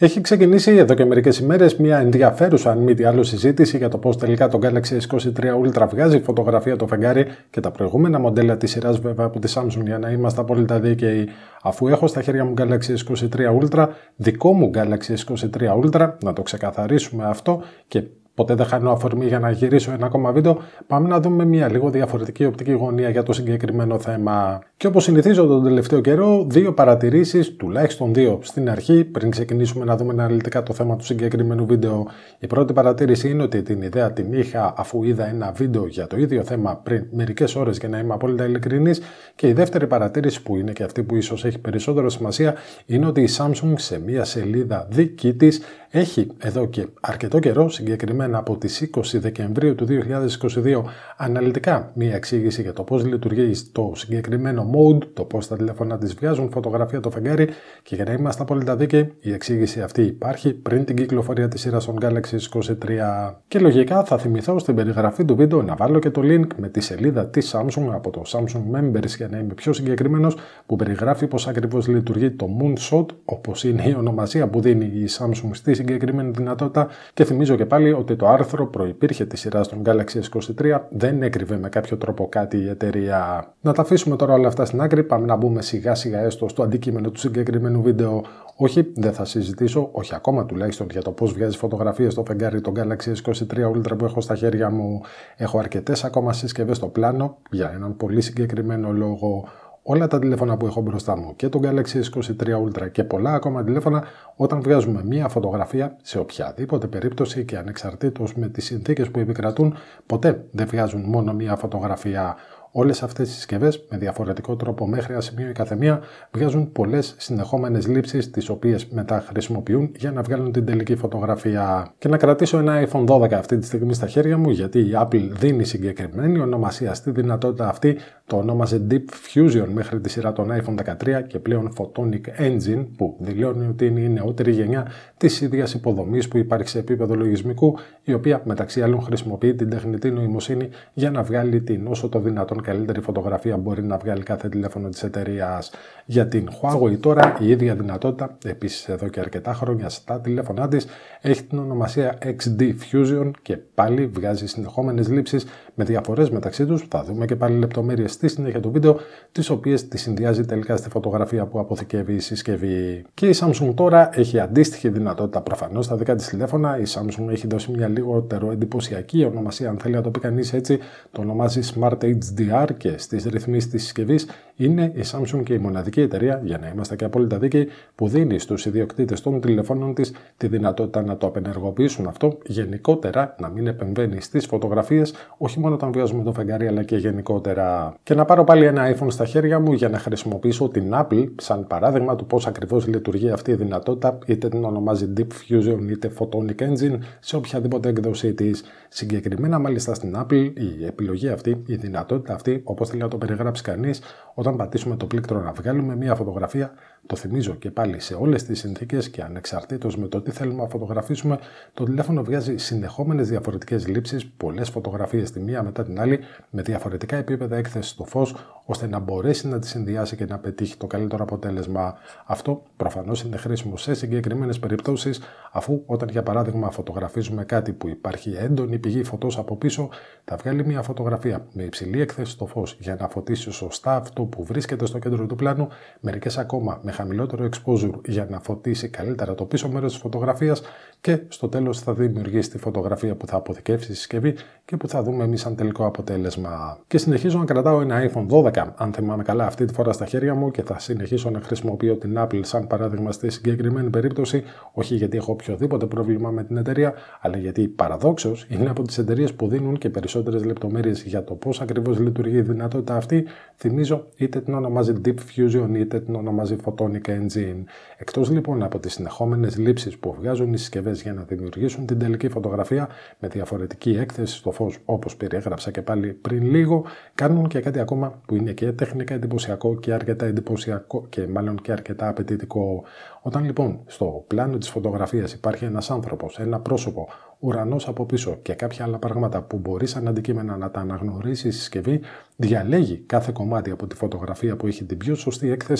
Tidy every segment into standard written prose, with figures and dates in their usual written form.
Έχει ξεκινήσει εδώ και μερικές ημέρες μια ενδιαφέρουσα, αν μη τι άλλο, συζήτηση για το πώς τελικά το Galaxy S23 Ultra βγάζει φωτογραφία το φεγγάρι και τα προηγούμενα μοντέλα της σειράς, βέβαια, από τη Samsung, για να είμαστε απόλυτα δίκαιοι. Αφού έχω στα χέρια μου Galaxy S23 Ultra, δικό μου Galaxy S23 Ultra, να το ξεκαθαρίσουμε αυτό, και ποτέ δεν χάνω αφορμή για να γυρίσω ένα ακόμα βίντεο, πάμε να δούμε μια λίγο διαφορετική οπτική γωνία για το συγκεκριμένο θέμα. Και όπως συνηθίζω τον τελευταίο καιρό, δύο παρατηρήσεις, τουλάχιστον δύο στην αρχή, πριν ξεκινήσουμε να δούμε αναλυτικά το θέμα του συγκεκριμένου βίντεο. Η πρώτη παρατήρηση είναι ότι την ιδέα την είχα αφού είδα ένα βίντεο για το ίδιο θέμα πριν μερικές ώρες, για να είμαι απόλυτα ειλικρινής. Και η δεύτερη παρατήρηση, που είναι και αυτή που ίσως έχει περισσότερο σημασία, είναι ότι η Samsung σε μια σελίδα δική της έχει εδώ και αρκετό καιρό, συγκεκριμένα από τις 20 Δεκεμβρίου του 2022, αναλυτικά μία εξήγηση για το πώς λειτουργεί το συγκεκριμένο mode, το πώς τα τηλέφωνα της βγάζουν φωτογραφία το φεγγάρι, και για να είμαστε απόλυτα δίκαιοι, η εξήγηση αυτή υπάρχει πριν την κυκλοφορία της σειράς των Galaxy S23. Και λογικά θα θυμηθώ στην περιγραφή του βίντεο να βάλω και το link με τη σελίδα της Samsung από το Samsung Members, για να είμαι πιο συγκεκριμένος, που περιγράφει πώς ακριβώς λειτουργεί το Moonshot, όπως είναι η ονομασία που δίνει η Samsung στη συγκεκριμένη δυνατότητα. Και θυμίζω και πάλι ότι το άρθρο προϋπήρχε τη σειρά των Galaxy S23, δεν έκρυβε με κάποιο τρόπο κάτι η εταιρεία. Να τα αφήσουμε τώρα όλα αυτά στην άκρη, πάμε να μπούμε σιγά σιγά έστω στο αντικείμενο του συγκεκριμένου βίντεο. Όχι, δεν θα συζητήσω, όχι ακόμα τουλάχιστον, για το πώς βγάζει φωτογραφίες στο φεγγάρι το Galaxy S23 Ultra που έχω στα χέρια μου. Έχω αρκετές ακόμα συσκευές στο πλάνο, για έναν πολύ συγκεκριμένο λόγο. Όλα τα τηλέφωνα που έχω μπροστά μου, και το Galaxy S23 Ultra και πολλά ακόμα τηλέφωνα, όταν βγάζουμε μία φωτογραφία, σε οποιαδήποτε περίπτωση και ανεξαρτήτως με τις συνθήκες που επικρατούν, ποτέ δεν βγάζουν μόνο μία φωτογραφία. Όλες αυτές οι συσκευές, με διαφορετικό τρόπο μέχρι ένα σημείο η καθεμία, βγάζουν πολλές συνεχόμενες λήψεις, τις οποίες μετά χρησιμοποιούν για να βγάλουν την τελική φωτογραφία. Και να κρατήσω ένα iPhone 12 αυτή τη στιγμή στα χέρια μου, γιατί η Apple δίνει συγκεκριμένη ονομασία στη δυνατότητα αυτή, το ονόμασε Deep Fusion μέχρι τη σειρά των iPhone 13 και πλέον Photonic Engine, που δηλώνει ότι είναι η νεότερη γενιά της ίδιας υποδομής που υπάρχει σε επίπεδο λογισμικού, η οποία μεταξύ άλλων χρησιμοποιεί την τεχνητή νοημοσύνη για να βγάλει την όσο το δυνατόν καλύτερη φωτογραφία μπορεί να βγάλει κάθε τηλέφωνο της εταιρείας. Για την Huawei τώρα, η ίδια δυνατότητα, επίσης εδώ και αρκετά χρόνια στα τηλέφωνά της, έχει την ονομασία XD Fusion και πάλι βγάζει συνεχόμενες λήψεις με διαφορές μεταξύ τους. Θα δούμε και πάλι λεπτομέρειες στη συνέχεια του βίντεο, τις οποίες τη συνδυάζει τελικά στη φωτογραφία που αποθηκεύει η συσκευή. Και η Samsung τώρα έχει αντίστοιχη δυνατότητα προφανώς στα δικά της τηλέφωνα. Η Samsung έχει δώσει μια λιγότερο εντυπωσιακή ονομασία, αν θέλει να το πει κανείς έτσι, το ονομάζει Smart HDR, και στις ρυθμίσεις της συσκευής είναι η Samsung και η μοναδική εταιρεία, για να είμαστε και απόλυτα δίκαιοι, που δίνει στους ιδιοκτήτες των τηλεφώνων της τη δυνατότητα να το απενεργοποιήσουν αυτό, γενικότερα να μην επεμβαίνει στις φωτογραφίες, όχι μόνο όταν βγάζουμε το φεγγάρι, αλλά και γενικότερα. Και να πάρω πάλι ένα iPhone στα χέρια μου για να χρησιμοποιήσω την Apple σαν παράδειγμα του πώς ακριβώς λειτουργεί αυτή η δυνατότητα, είτε την ονομάζει Deep Fusion είτε Photonic Engine, σε οποιαδήποτε έκδοσή της. Συγκεκριμένα μάλιστα στην Apple η επιλογή αυτή, η δυνατότητα αυτή, όπως θέλει να το περιγράψει κανείς, όταν πατήσουμε το πλήκτρο να βγάλουμε μία φωτογραφία, το θυμίζω και πάλι σε όλες τις συνθήκες και ανεξαρτήτως με το τι θέλουμε να φωτογραφίσουμε, το τηλέφωνο βγάζει συνεχόμενες διαφορετικές λήψεις, πολλές φωτογραφίες τη μία μετά την άλλη, με διαφορετικά επίπεδα έκθεσης στο φως, ώστε να μπορέσει να τις συνδυάσει και να πετύχει το καλύτερο αποτέλεσμα. Αυτό προφανώς είναι χρήσιμο σε συγκεκριμένες περιπτώσεις, αφού όταν για παράδειγμα φωτογραφίζουμε κάτι που υπάρχει έντονη πηγή φωτός από πίσω, θα βγάλει μια φωτογραφία με υψηλή έκθεση στο φως για να φωτίσει σωστά αυτό που βρίσκεται στο κέντρο του πλάνου, μερικές ακόμα με χαμηλότερο exposure για να φωτίσει καλύτερα το πίσω μέρος της φωτογραφίας, και στο τέλος θα δημιουργήσει τη φωτογραφία που θα αποθηκεύσει η συσκευή και που θα δούμε εμείς σαν τελικό αποτέλεσμα. Και συνεχίζω να κρατάω ένα iPhone 12, αν θυμάμαι καλά, αυτή τη φορά στα χέρια μου, και θα συνεχίσω να χρησιμοποιώ την Apple σαν παράδειγμα στη συγκεκριμένη περίπτωση, όχι γιατί έχω οποιοδήποτε πρόβλημα με την εταιρεία, αλλά γιατί παραδόξως είναι από τις εταιρείες που δίνουν και περισσότερες λεπτομέρειες για το πώς ακριβώς λειτουργεί η δυνατότητα αυτή. Θυμίζω, είτε την ονομάζει Deep Fusion είτε την ονομάζει Photonic Engine. Εκτός λοιπόν από τις συνεχόμενες λήψεις που βγάζουν οι συσκευές για να δημιουργήσουν την τελική φωτογραφία με διαφορετική έκθεση στο φως, όπως περιέγραψα και πάλι πριν λίγο, κάνουν και κάτι ακόμα που είναι και τεχνικά εντυπωσιακό και αρκετά εντυπωσιακό και μάλλον και αρκετά απαιτητικό. Όταν λοιπόν στο πλάνο της φωτογραφίας υπάρχει ένας άνθρωπος, ένα πρόσωπο, ουρανός από πίσω και κάποια άλλα πράγματα που μπορεί σαν αντικείμενα να τα αναγνωρίσει η συσκευή, διαλέγει κάθε κομμάτι από τη φωτογραφία που έχει την πιο σωστή έκθεση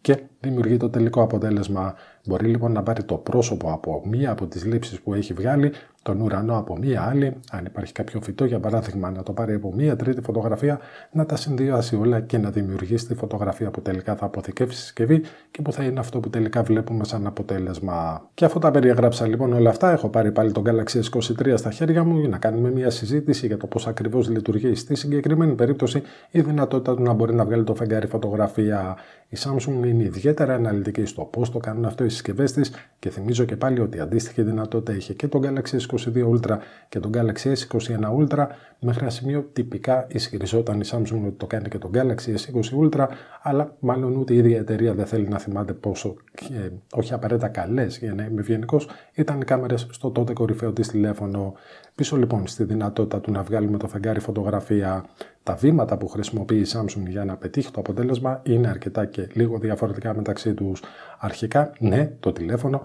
και δημιουργεί το τελικό αποτέλεσμα. Μπορεί λοιπόν να πάρει το πρόσωπο από μία από τις λήψεις που έχει βγάλει, τον ουρανό από μία άλλη, αν υπάρχει κάποιο φυτό για παράδειγμα, να το πάρει από μία τρίτη φωτογραφία, να τα συνδυάσει όλα και να δημιουργήσει τη φωτογραφία που τελικά θα αποθηκεύσει στη συσκευή και που θα είναι αυτό που τελικά βλέπουμε σαν αποτέλεσμα. Και αφού τα περιέγραψα λοιπόν όλα αυτά, έχω πάρει πάλι τον Galaxy S23 στα χέρια μου για να κάνουμε μία συζήτηση για το πώς ακριβώς λειτουργεί στη συγκεκριμένη περίπτωση η δυνατότητα του να μπορεί να βγάλει το φεγγάρι φωτογραφία. Η Samsung είναι ιδιαίτερα αναλυτική στο πώς το κάνουν αυτό οι συσκευές της και θυμίζω και πάλι ότι αντίστοιχη δυνατότητα είχε και το Galaxy S22 Ultra και το Galaxy S21 Ultra. Μέχρι ένα σημείο τυπικά ισχυριζόταν η Samsung ότι το κάνει και το Galaxy S20 Ultra, αλλά μάλλον ούτε η ίδια εταιρεία δεν θέλει να θυμάται πόσο, όχι απαραίτητα καλές για να είμαι ευγενικός, ήταν οι κάμερες στο τότε κορυφαίο της τηλέφωνο. Πίσω λοιπόν στη δυνατότητα του να βγάλουμε το φεγγάρι φωτογραφία, τα βήματα που χρησιμοποιεί η Samsung για να πετύχει το αποτέλεσμα είναι αρκετά και λίγο διαφορετικά μεταξύ τους. Αρχικά, ναι, το τηλέφωνο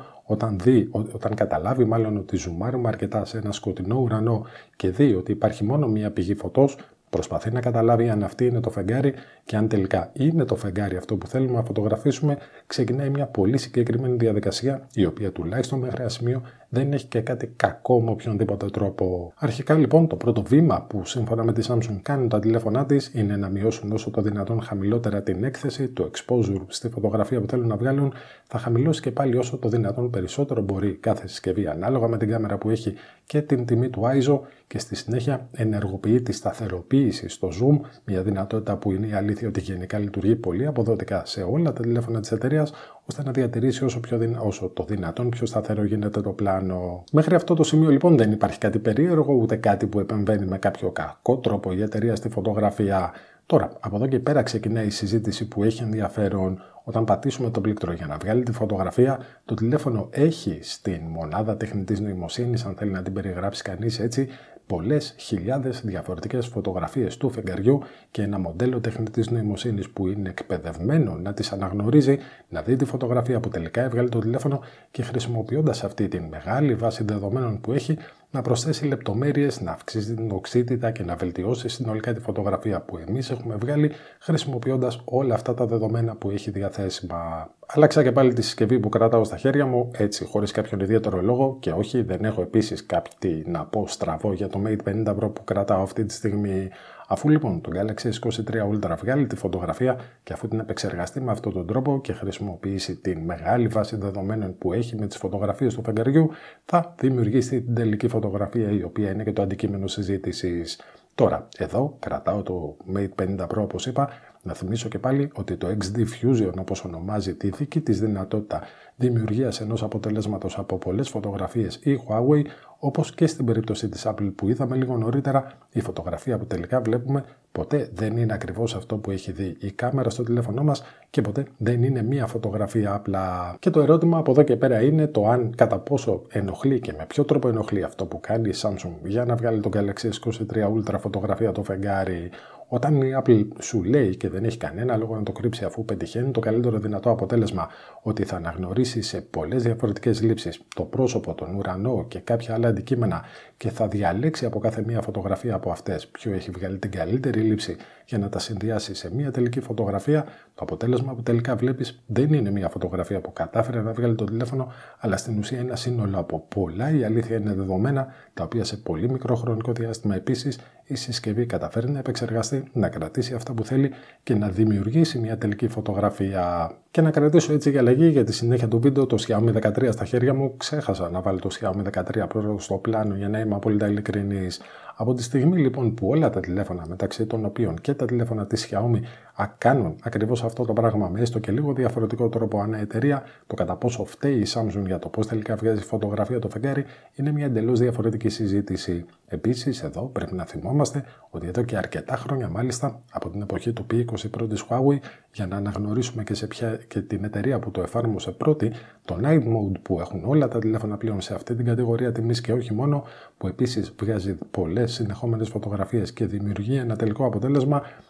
όταν καταλάβει μάλλον ότι ζουμάρουμε αρκετά σε ένα σκοτεινό ουρανό και δει ότι υπάρχει μόνο μία πηγή φωτός, προσπαθεί να καταλάβει αν αυτή είναι το φεγγάρι και αν τελικά είναι το φεγγάρι αυτό που θέλουμε να φωτογραφίσουμε, ξεκινάει μια πολύ συγκεκριμένη διαδικασία, η οποία τουλάχιστον μέχρι ένα σημείο δεν έχει και κάτι κακό με οποιονδήποτε τρόπο. Αρχικά λοιπόν το πρώτο βήμα που σύμφωνα με τη Samsung κάνουν τα τηλέφωνά της είναι να μειώσουν όσο το δυνατόν χαμηλότερα την έκθεση, το exposure στη φωτογραφία που θέλουν να βγάλουν, θα χαμηλώσει και πάλι όσο το δυνατόν περισσότερο μπορεί κάθε συσκευή ανάλογα με την κάμερα που έχει και την τιμή του ISO και στη συνέχεια ενεργοποιεί τη σταθεροποίηση στο zoom, μια δυνατότητα που είναι η αλήθεια ότι γενικά λειτουργεί πολύ αποδοτικά σε όλα τα τηλέφωνα της εταιρείας, ώστε να διατηρήσει όσο το δυνατόν πιο σταθερό γίνεται το πλάνο. Μέχρι αυτό το σημείο λοιπόν δεν υπάρχει κάτι περίεργο, ούτε κάτι που επεμβαίνει με κάποιο κακό τρόπο η εταιρεία στη φωτογραφία. Τώρα, από εδώ και πέρα ξεκινάει η συζήτηση που έχει ενδιαφέρον. Όταν πατήσουμε τον πλήκτρο για να βγάλει τη φωτογραφία, το τηλέφωνο έχει στην μονάδα τεχνητής νοημοσύνης, αν θέλει να την περιγράψει κανείς έτσι, πολλές χιλιάδες διαφορετικές φωτογραφίες του φεγγαριού και ένα μοντέλο τεχνητής νοημοσύνης που είναι εκπαιδευμένο να τις αναγνωρίζει, να δει τη φωτογραφία που τελικά έβγαλε το τηλέφωνο και χρησιμοποιώντας αυτή τη μεγάλη βάση δεδομένων που έχει, να προσθέσει λεπτομέρειες, να αυξήσει την οξύτητα και να βελτιώσει συνολικά τη φωτογραφία που εμείς έχουμε βγάλει, χρησιμοποιώντας όλα αυτά τα δεδομένα που έχει διαθέσιμα. Άλλαξα και πάλι τη συσκευή που κρατάω στα χέρια μου, έτσι χωρίς κάποιον ιδιαίτερο λόγο και όχι, δεν έχω επίσης κάτι να πω στραβό για το Mate 50 Pro που κρατάω αυτή τη στιγμή. Αφού λοιπόν το Galaxy S23 Ultra βγάλει τη φωτογραφία και αφού την επεξεργαστεί με αυτόν τον τρόπο και χρησιμοποιήσει την μεγάλη βάση δεδομένων που έχει με τις φωτογραφίες του φεγγαριού, θα δημιουργήσει την τελική φωτογραφία η οποία είναι και το αντικείμενο συζήτησης. Τώρα, εδώ κρατάω το Mate 50 Pro όπως είπα, να θυμίσω και πάλι ότι το XD Fusion όπως ονομάζει τη δική της δυνατότητα δημιουργίας ενός αποτελέσματος από πολλές φωτογραφίες η Huawei, όπως και στην περίπτωση της Apple που είδαμε λίγο νωρίτερα, η φωτογραφία που τελικά βλέπουμε ποτέ δεν είναι ακριβώς αυτό που έχει δει η κάμερα στο τηλέφωνό μας και ποτέ δεν είναι μία φωτογραφία απλά. Και το ερώτημα από εδώ και πέρα είναι το αν κατά πόσο ενοχλεί και με ποιο τρόπο ενοχλεί αυτό που κάνει η Samsung για να βγάλει το Galaxy S23 Ultra φωτογραφία το φεγγάρι. Όταν η Apple σου λέει και δεν έχει κανένα λόγο να το κρύψει αφού πετυχαίνει το καλύτερο δυνατό αποτέλεσμα ότι θα αναγνωρίσει σε πολλές διαφορετικές λήψεις το πρόσωπο, τον ουρανό και κάποια άλλα αντικείμενα και θα διαλέξει από κάθε μία φωτογραφία από αυτές ποιο έχει βγάλει την καλύτερη λήψη για να τα συνδυάσει σε μία τελική φωτογραφία, το αποτέλεσμα που τελικά βλέπεις δεν είναι μία φωτογραφία που κατάφερε να βγάλει το τηλέφωνο, αλλά στην ουσία ένα σύνολο από πολλά, η αλήθεια είναι δεδομένα, τα οποία σε πολύ μικρό χρονικό διάστημα επίσης η συσκευή καταφέρει να επεξεργαστεί, να κρατήσει αυτά που θέλει και να δημιουργήσει μια τελική φωτογραφία. Και να κρατήσω έτσι για αλλαγή για τη συνέχεια του βίντεο το Xiaomi 13 στα χέρια μου. Ξέχασα να βάλω το Xiaomi 13 Pro στο πλάνο για να είμαι απόλυτα ειλικρινής. Από τη στιγμή λοιπόν που όλα τα τηλέφωνα, μεταξύ των οποίων και τα τηλέφωνα της Xiaomi, κάνουν ακριβώς αυτό το πράγμα με έστω και λίγο διαφορετικό τρόπο ανά εταιρεία, το κατά πόσο φταίει η Samsung για το πώς τελικά βγάζει φωτογραφία το φεγγάρι είναι μια εντελώς διαφορετική συζήτηση. Επίσης, εδώ πρέπει να θυμόμαστε ότι εδώ και αρκετά χρόνια, μάλιστα από την εποχή του P20 Pro της Huawei, για να αναγνωρίσουμε και την εταιρεία που το εφάρμοσε πρώτη, το Night Mode που έχουν όλα τα τηλέφωνα πλέον σε αυτή την κατηγορία τιμής και όχι μόνο, που επίσης βγάζει πολλές συνεχόμενες φωτογραφίες και δημιουργεί ένα τελικό αποτέλεσμα,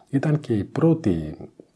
ήταν και η πρώτη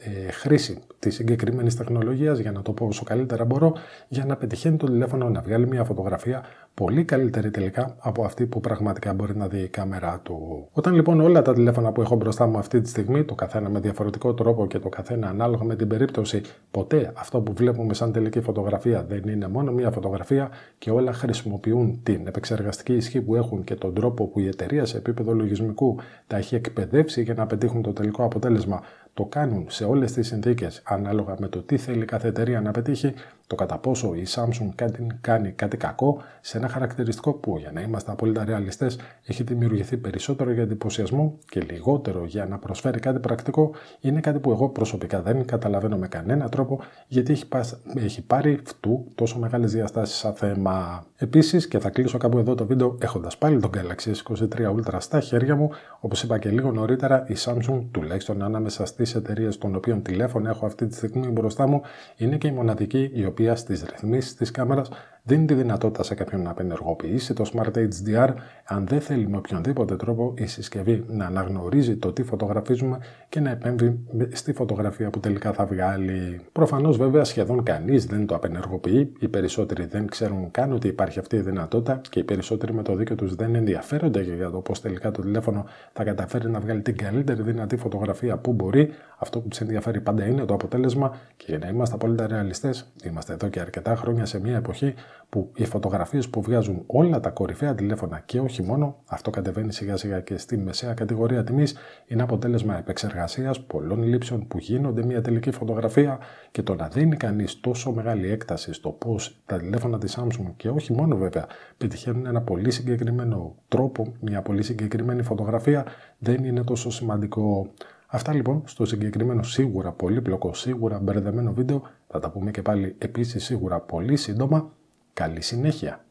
χρήση της συγκεκριμένης τεχνολογίας, για να το πω όσο καλύτερα μπορώ, για να πετυχαίνει το τηλέφωνο να βγάλει μια φωτογραφία πολύ καλύτερη τελικά από αυτή που πραγματικά μπορεί να δει η κάμερα του. Όταν λοιπόν όλα τα τηλέφωνα που έχω μπροστά μου αυτή τη στιγμή, το καθένα με διαφορετικό τρόπο και το καθένα ανάλογα με την περίπτωση, ποτέ αυτό που βλέπουμε σαν τελική φωτογραφία δεν είναι μόνο μια φωτογραφία και όλα χρησιμοποιούν την επεξεργαστική ισχύ που έχουν και τον τρόπο που η εταιρεία σε επίπεδο λογισμικού τα έχει εκπαιδεύσει για να πετύχουν το τελικό αποτέλεσμα, το κάνουν σε όλες τις συνθήκες ανάλογα με το τι θέλει κάθε εταιρεία να πετύχει, το κατά πόσο η Samsung κάνει κάτι κακό σε ένα χαρακτηριστικό που, για να είμαστε απόλυτα ρεαλιστές, έχει δημιουργηθεί περισσότερο για εντυπωσιασμό και λιγότερο για να προσφέρει κάτι πρακτικό, είναι κάτι που εγώ προσωπικά δεν καταλαβαίνω με κανένα τρόπο, γιατί έχει πάρει φτού τόσο μεγάλες διαστάσεις σαν θέμα. Επίσης, και θα κλείσω κάπου εδώ το βίντεο έχοντας πάλι τον Galaxy S23 Ultra στα χέρια μου, όπως είπα και λίγο νωρίτερα, η Samsung, τουλάχιστον ανάμεσα στις εταιρείες των οποίων τηλέφωνα έχω αυτή τη στιγμή μπροστά μου, είναι και η μοναδική η οποία στις ρυθμίσεις της κάμερας δίνει τη δυνατότητα σε κάποιον να απενεργοποιήσει το Smart HDR, αν δεν θέλει με οποιονδήποτε τρόπο η συσκευή να αναγνωρίζει το τι φωτογραφίζουμε και να επέμβει στη φωτογραφία που τελικά θα βγάλει. Προφανώς βέβαια σχεδόν κανείς δεν το απενεργοποιεί, οι περισσότεροι δεν ξέρουν καν ότι υπάρχει αυτή η δυνατότητα και οι περισσότεροι με το δίκιο τους δεν ενδιαφέρονται για το πώς τελικά το τηλέφωνο θα καταφέρει να βγάλει την καλύτερη δυνατή φωτογραφία που μπορεί. Αυτό που τους ενδιαφέρει πάντα είναι το αποτέλεσμα και για να είμαστε απόλυτα ρεαλιστές, είμαστε εδώ και αρκετά χρόνια σε μια εποχή που οι φωτογραφίες που βγάζουν όλα τα κορυφαία τηλέφωνα και όχι μόνο, αυτό κατεβαίνει σιγά σιγά και στη μεσαία κατηγορία τιμής, είναι αποτέλεσμα επεξεργασίας πολλών λήψεων που γίνονται μια τελική φωτογραφία και το να δίνει κανείς τόσο μεγάλη έκταση στο πώς τα τηλέφωνα της Samsung και όχι μόνο βέβαια πετυχαίνουν ένα πολύ συγκεκριμένο τρόπο, μια πολύ συγκεκριμένη φωτογραφία, δεν είναι τόσο σημαντικό. Αυτά λοιπόν στο συγκεκριμένο σίγουρα πολύπλοκο, σίγουρα μπερδεμένο βίντεο. Θα τα πούμε και πάλι επίσης σίγουρα πολύ σύντομα. Καλή συνέχεια!